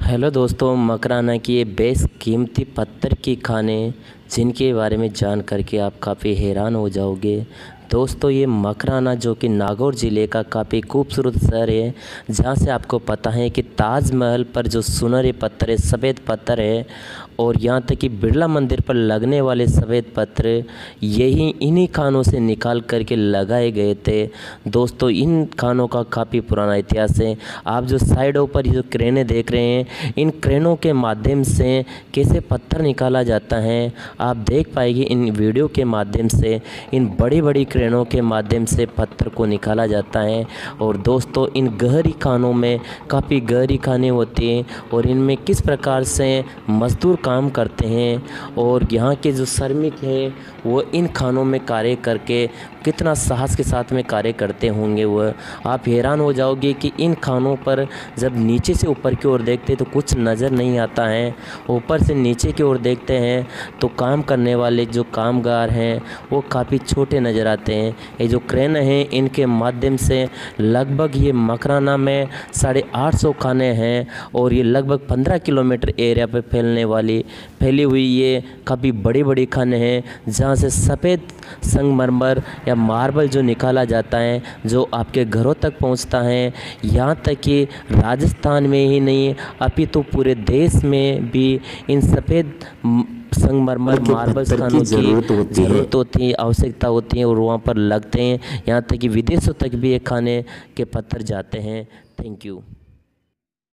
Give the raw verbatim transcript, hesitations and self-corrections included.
Hello दोस्तों, मकराना की ये बेस कीमती पत्थर की खाने जिनके बारे में जान करके आप काफ़ी हैरान हो जाओगे। दोस्तों, ये मकराना जो कि नागौर ज़िले का काफ़ी खूबसूरत शहर है, जहाँ से आपको पता है कि ताजमहल पर जो सुनहरे पत्थर है, सफ़ेद पत्थर है, और यहाँ तक कि बिरला मंदिर पर लगने वाले सफ़ेद पत्थर यही इन्हीं खानों से निकाल करके लगाए गए थे। दोस्तों, इन खानों का काफ़ी पुराना इतिहास है। आप जो साइडों पर जो क्रेनें देख रहे हैं, इन क्रेनों के माध्यम से कैसे पत्थर निकाला जाता है आप देख पाएंगे इन वीडियो के माध्यम से। इन बड़ी बड़ी क्रेनों के माध्यम से पत्थर को निकाला जाता है। और दोस्तों, इन गहरी खानों में काफ़ी गहरी खानें होती हैं और इनमें किस प्रकार से मज़दूर काम करते हैं और यहाँ के जो श्रमिक हैं वो इन खानों में कार्य करके कितना साहस के साथ में कार्य करते होंगे। वह आप हैरान हो जाओगे कि इन खानों पर जब नीचे से ऊपर की ओर देखते तो कुछ नज़र नहीं आता है, ऊपर से नीचे की ओर देखते हैं तो काम करने वाले जो कामगार हैं वो काफ़ी छोटे नज़र आते हैं। ये जो क्रेन हैं इनके माध्यम से लगभग ये मकराना में साढ़े आठ सौ खाने हैं और ये लगभग पंद्रह किलोमीटर एरिया पर फैलने वाली फैली हुई ये काफ़ी बड़ी बड़ी खाने हैं, जहाँ से सफ़ेद संगमरमर या मार्बल जो निकाला जाता है जो आपके घरों तक पहुंचता है। यहाँ तक कि राजस्थान में ही नहीं अपितु पूरे देश में भी इन सफ़ेद संगमरमर मार्बल खानों की ज़रूरत होती है, आवश्यकता होती है और वहाँ पर लगते हैं। यहाँ तक कि विदेशों तक भी ये खाने के पत्थर जाते हैं। Thank you.